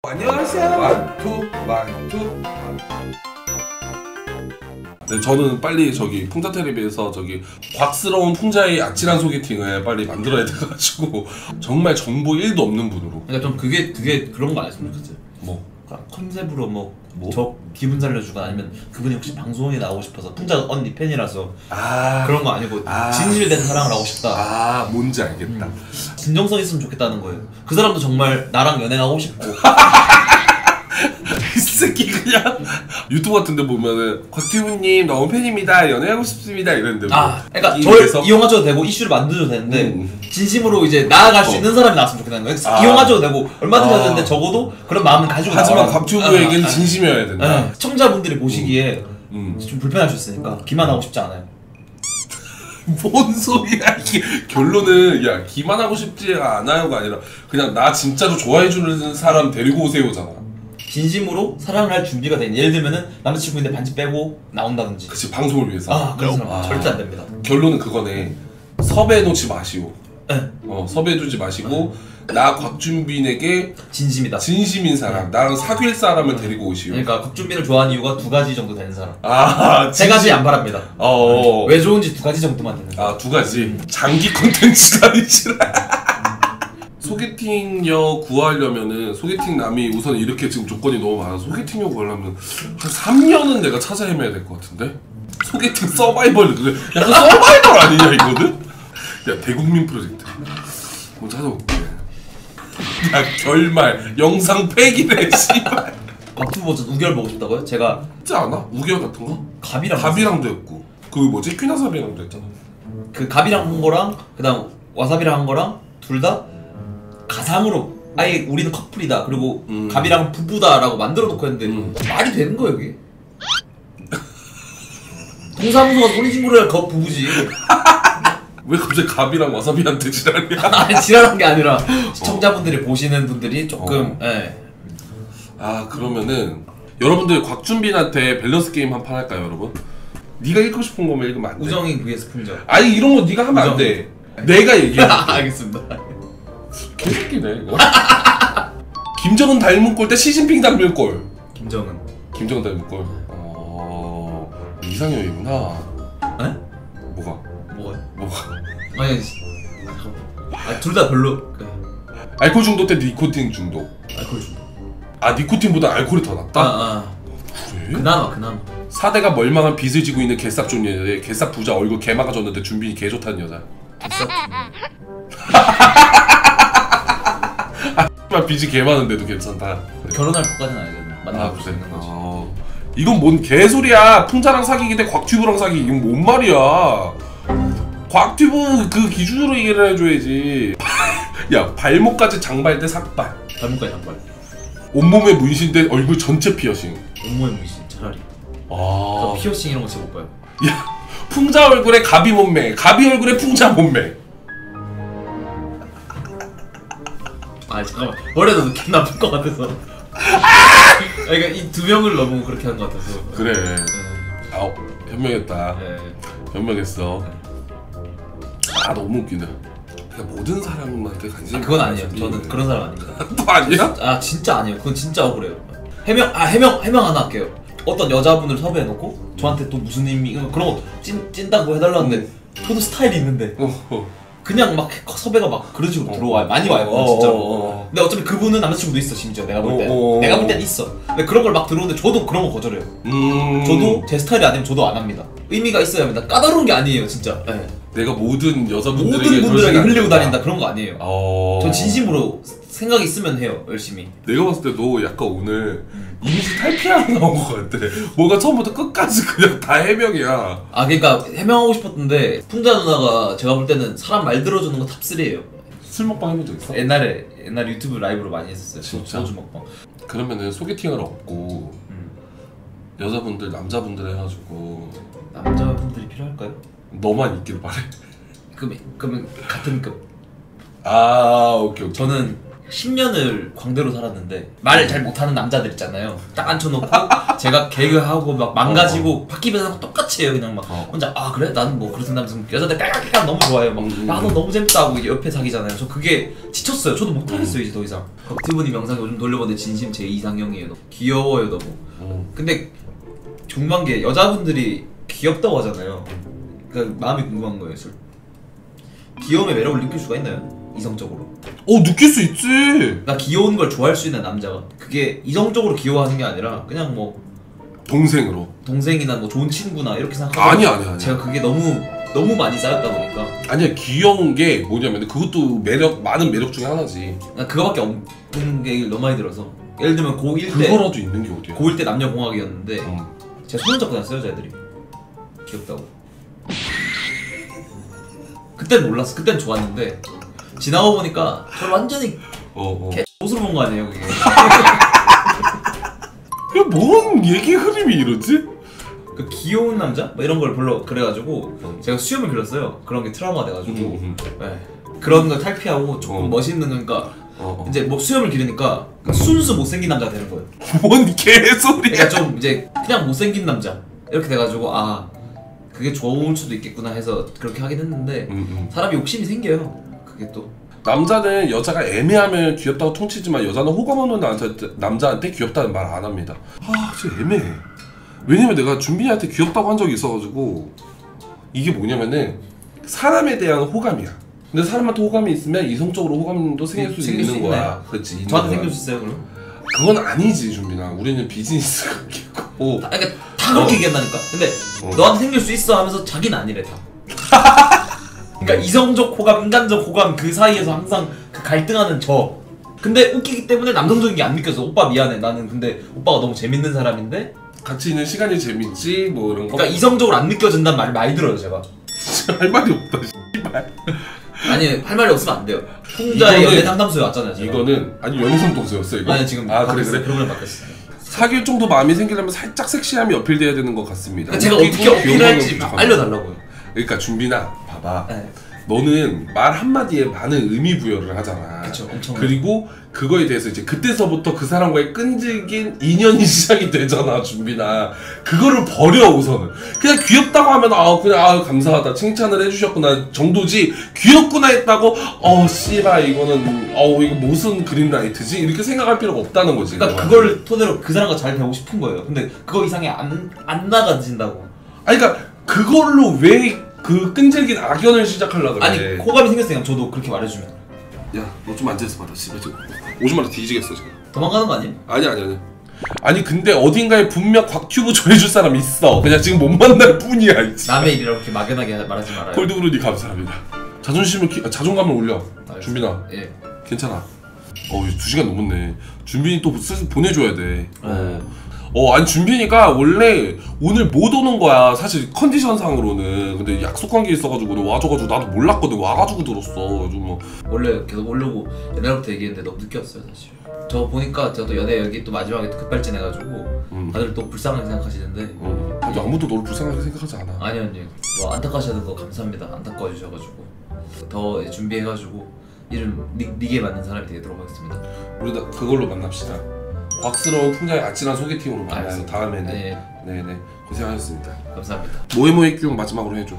안녕하세요. 완투. 네, 저는 빨리 저기 풍자 텔레비에서 저기 곽스러운 풍자의 아찔한 소개팅을 빨리 만들어야 돼가지고 정말 정보 1도 없는 분으로. 그러니까 좀 그게 그런 거 안 했으면 좋겠어요. 뭐? 그러니까 컨셉으로 저 기분 살려주거나 아니면 그분이 혹시 방송에 나오고 싶어서 풍자 언니 팬이라서 그런 거 아니고 진실된 사랑을 하고 싶다. 뭔지 알겠다. 진정성 있으면 좋겠다는 거예요. 그 사람도 정말 나랑 연애하고 싶고. 이 새끼 그냥 유튜브 같은데 보면은 곽튜브님 너무 팬입니다, 연애하고 싶습니다 이랬는데 그러니까 저를 이용하셔도 되고 이슈를 만들어도 되는데 진심으로 이제 나아갈 수 있는 사람이 나왔으면 좋겠다는 거예요. 이용하셔도 되고 얼마든지 하셔도 되는데 적어도 그런 마음은 가지고 하지만 곽튜브에게는 진심이어야 된다. 시청자분들이 보시기에 좀 불편하셨으니까 기만하고 싶지 않아요. 뭔 소리야 이게. 결론은 야 기만하고 싶지 않아요가 아니라 그냥 나 진짜로 좋아해주는 사람 데리고 오세요잖아. 진심으로 사랑을 할 준비가 된, 예를 들면은 남자친구인데 반지 빼고 나온다든지. 그치, 방송을 위해서. 그런 사람 절대 안 됩니다. 결론은 그거네. 섭외해놓지 마시오. 네. 섭외해주지 마시고 나 곽준빈에게 진심이다. 진심인 사람, 나랑 사귈 사람을 데리고 오시오. 그러니까 곽준빈을 좋아하는 이유가 2가지 정도 되는 사람. 3가지 안 바랍니다. 왜 좋은지 2가지 정도만 되는 사람. 2가지. 장기 콘텐츠가 아니라. 소개팅녀 구하려면은 소개팅남이 우선 이렇게 지금 조건이 너무 많아서 소개팅녀 구하려면 한 3년은 내가 찾아 헤매야 될 것 같은데? 소개팅 서바이벌, 약간 서바이벌 아니냐 이거는? 야, 대국민 프로젝트 한번 찾아볼게. 야, 결말 영상 폐기래 씨발. 곽튜브 버전 우결 보고 싶다고요? 제가 있지 않아? 우결 같은 거? 갑이랑도 했고 그 뭐지? 퀴나사비랑도 했잖아. 그 갑이랑 한 거랑 그다음 와사비랑 한 거랑 둘 다 가상으로 아예 우리는 커플이다 그리고 갑이랑 부부다라고 만들어 놓고 했는데 말이 되는 거야 이게? 동사무소가 혼인신고를 거 부부지. 왜 갑자기 갑이랑 와사비한테 지랄이야? 아니 지랄한 게 아니라 시청자분들이 보시는 분들이 조금 그러면은 여러분들 곽준빈한테 밸런스 게임 한 판 할까요 여러분? 네가 읽고 싶은 거면 읽으면 안 돼. 우정이 vs 풍자. 아니 이런 거 네가 하면 안 돼. 내가 얘기해. 알겠습니다. 개새끼네 이거. 김정은 닮은 꼴 대 시진핑 닮은 꼴. 김정은 닮은 꼴. 이상형이구나. 에? 뭐가요? 아니 둘 다 별로. 알코올 중독 대 니코틴 중독. 알코올 중독. 니코틴보다 알코올이 더 낫다? 그래? 그나마 4대가 멀망한 빚을 지고 있는 개싹 좋은 여자에 개싹 부자 얼굴 개 막아줬는데 준빈이 개 좋다는 여자. 개싹 빚이 개 많은데도 괜찮다. 결혼할 것까지는 아니거든. 만나볼 수 그래? 있는 거지. 이건 뭔 개소리야. 풍자랑 사귀기 대 곽튜브랑 사귀기. 이건 뭔 말이야. 곽튜브 그 기준으로 얘기를 해줘야지. 야, 발목까지 장발 대 삭발. 발목까지 장발. 온몸에 문신 대 얼굴 전체 피어싱. 온몸에 문신 차라리. 피어싱 이런 거 진짜 못 봐요. 야, 풍자 얼굴에 가비 몸매, 가비 얼굴에 풍자 몸매. 잠깐만, 머리도 느낌 나쁠 것 같아서. 그러니까 이 2명을 너무 그렇게 한 것 같아서. 그래. 현명했다. 현명했어. 너무 웃기네. 그러니까 모든 사람한테 관심이. 그건 아니에요. 저는 그런 사람 아닙니다. 또 아니야? 진짜 아니에요. 그건 진짜 억울해요. 해명 하나 할게요. 어떤 여자분을 섭외해놓고 저한테 또 무슨 의미 그런 거 찐다고 해달라는데 저도 스타일이 있는데 그냥 막 섭외가 막 그런 식으로 들어와요. 많이 와요 진짜로. 근데 어차피 그분은 남자친구도 있어. 심지어 내가 볼 땐 있어. 근데 그런 걸 막 들어오는데 저도 그런 거 거절해요. 저도 제 스타일이 아니면 저도 안 합니다. 의미가 있어야 합니다. 까다로운 게 아니에요 진짜. 내가 모든 여자분들에게 흘리고 다닌다 그런 거 아니에요. 전 진심으로 생각이 있으면 해요 열심히. 내가 봤을 때 너 약간 오늘 이미지 탈피하러 나온 것 같아. 뭔가 처음부터 끝까지 그냥 다 해명이야. 그러니까 해명하고 싶었는데 풍자 누나가 제가 볼 때는 사람 말 들어주는 거 탑3예요. 술 먹방 해본 적 있어? 옛날에 유튜브 라이브로 많이 했었어요. 진짜? 소주 먹방. 그러면은 소개팅을 없고 여자분들 남자분들 해가지고 남자분들이 필요할까요? 너만 있길 바래. 그러면 같은 급. 오케이. 저는 10년을 광대로 살았는데 말 잘 못하는 남자들 있잖아요. 딱 앉혀놓고 제가 개그하고 막 망가지고 바퀴배사하고 똑같이 해요. 그냥 막 혼자 아 그래? 나는 뭐 그렇게 생각하면 여자들 깔깔깔 너무 좋아해요. 막 야 너 너무 재밌다 하고 옆에 사귀잖아요. 저 그게 지쳤어요. 저도 못하겠어요 이제 더 이상. 덕티브님 영상 요즘 돌려보는데 진심 제 이상형이에요. 너무 귀여워요 너무. 근데 궁금한 게 여자분들이 귀엽다고 하잖아요. 그러니까 마음이 궁금한 거예요. 귀여움의 매력을 느낄 수가 있나요? 이성적으로. 느낄 수 있지. 나 귀여운 걸 좋아할 수 있는 남자가 그게 이성적으로 귀여워하는 게 아니라 그냥 뭐 동생으로 동생이나 뭐 좋은 친구나 이렇게 생각하고 아니야. 제가 그게 너무 많이 쌓였다 보니까 아니야 귀여운 게 뭐냐면 그것도 많은 매력 중에 하나지. 난 그거밖에 없는 게 너무 많이 들어서 예를 들면 고1 때 그거라도 있는 게 어디야. 고1 때 남녀공학이었는데 제가 손을 잡고 다녔어요 여자애들이 귀엽다고. 그땐 몰랐어. 그땐 좋았는데 지나고 보니까 저를 완전히 개옷으로 본 거 아니에요 그게. 뭔 얘기 흐름이 이러지? 그 귀여운 남자? 뭐 이런 걸 별로 그래가지고 제가 수염을 길렀어요. 그런 게 트라우마가 돼가지고 네. 그런 거 탈피하고 조금 멋있는 그러니까 이제 뭐 수염을 기르니까 순수 못생긴 남자가 되는 거예요. 뭔 개소리야. 그러니까 좀 이제 그냥 못생긴 남자 이렇게 돼가지고 아 그게 좋을 수도 있겠구나 해서 그렇게 하긴 했는데 사람이 욕심이 생겨요. 그게 또 남자는 여자가 애매하면 귀엽다고 퉁치지만 여자는 호감없는 남자한테 귀엽다는 말 안 합니다. 진짜 애매해. 왜냐면 내가 준빈이한테 귀엽다고 한 적이 있어가지고 이게 뭐냐면은 사람에 대한 호감이야. 근데 사람한테 호감이 있으면 이성적으로 호감도 생길 수 있는 거야. 그렇지. 저한테 생길 수 있어요 그럼? 그건 아니지 준빈아. 우리는 비즈니스가 있고. 그러니까 다 그렇게 얘기한다니까. 근데 너한테 생길 수 있어 하면서 자기는 아니래 다. 그러니까 이성적 호감, 인간적 호감 그 사이에서 항상 그 갈등하는 저. 근데 웃기기 때문에 남성적인 게 안 느껴져. 오빠 미안해. 나는 근데 오빠가 너무 재밌는 사람인데 같이 있는 시간이 재밌지 뭐 이런 거. 그러니까 이성적으로 안 느껴진다는 말을 많이 들어요 제가. 할 말이 없다. 씨발. 아니 할 말이 없으면 안 돼요. 풍자의 연애 상담소에 왔잖아요 제가. 이거는 아니 연애 상담소였어 이거. 아니 지금 그래. 프로그램 바뀌었어요. 사귈 정도 마음이 생기려면 살짝 섹시함이 어필돼야 되는 것 같습니다. 그러니까 제가 어떻게 어필할지 알려달라고요. 그러니까 준빈아 봐봐. 네. 너는 말 한마디에 많은 의미 부여를 하잖아. 그쵸, 엄청. 그리고 그거에 대해서 이제 그때서부터 그 사람과의 끈질긴 인연이 시작이 되잖아, 준빈아. 그거를 버려 우선은. 그냥 귀엽다고 하면 그냥 감사하다, 칭찬을 해주셨구나 정도지. 귀엽구나 했다고 씨발 이거는 이거 무슨 그린라이트지? 이렇게 생각할 필요가 없다는 거지. 그러니까 그걸 토대로 그 사람과 잘 되고 싶은 거예요. 근데 그거 이상이 안 나가진다고. 아니 그러니까 그걸로 왜 그 끈질긴 악연을 시작하려고 그래. 아니 호감이 생겼으니까 저도 그렇게 말해주면. 야 너 좀 앉아있어 봐라 씨발 지금 오줌마다 뒤지겠어 지금. 도망가는 거 아니에요? 아니 아니 근데 어딘가에 분명 곽튜브 조회줄 사람 있어. 그냥 지금 못 만날 뿐이야. 남의 일이라고 이렇게 막연하게 말하지 말아요. 콜드브루니 감사합니다. 자존감을 올려. 알겠습니다. 준빈아 예. 괜찮아. 2시간 넘었네. 준빈이 또 보내줘야 돼. 아니 준빈이가 원래 오늘 못 오는 거야 사실 컨디션상으로는. 근데 약속한 게 있어가지고 와줘가지고 나도 몰랐거든. 와가지고 들었어. 뭐 원래 계속 오려고 옛날부터 얘기했는데 너무 늦게 왔어요 사실. 저 보니까 저도 연애 여기 또 마지막에 또 급발진해가지고 다들 또 불쌍하게 생각하시는데 근데 아무도 너를 불쌍하게 생각하지 않아. 아니요 뭐 안타까우셔서 거 감사합니다. 안타까워 주셔가지고 더 준비해가지고 이름 니게 맞는 사람이 되도록 하겠습니다. 우리 그걸로 만납시다. 곽스러운 풍자의 아찔한 소개팅으로 만나요. 다음에는. 네네 고생하셨습니다. 감사합니다. 모에모에 뀨 마지막으로 해줘.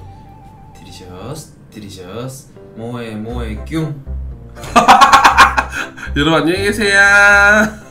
디리셔스 모에 뀨. 여러분 안녕히 계세요.